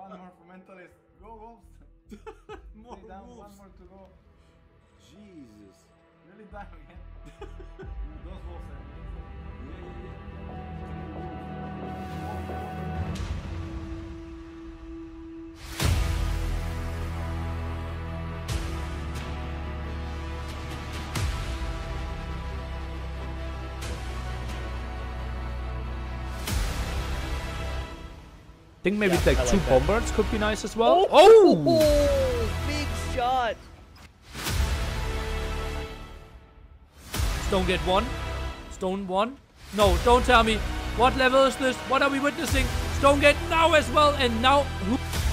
One more for mentalist. Go wolves. More Stay down, wolves. one more to go. Jesus. Really die again. Those wolves are amazing. I think maybe like I like two that. bombards could be nice as well. Oh! Big shot. Stone get one. Stone one. No, don't tell me. What level is this? What are we witnessing? Stone get now as well. And now...